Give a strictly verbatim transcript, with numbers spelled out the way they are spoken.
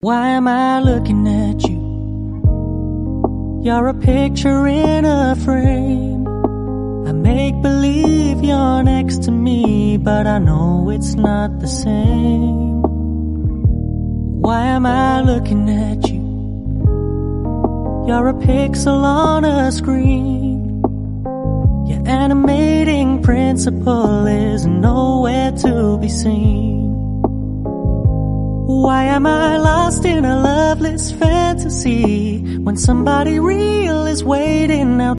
Why am I looking at you? You're a picture in a frame. I make believe you're next to me, but I know it's not the same. Why am I looking at you? You're a pixel on a screen. Your animating principle is nowhere to be seen. Why am I lost in a loveless fantasy when somebody real is waiting out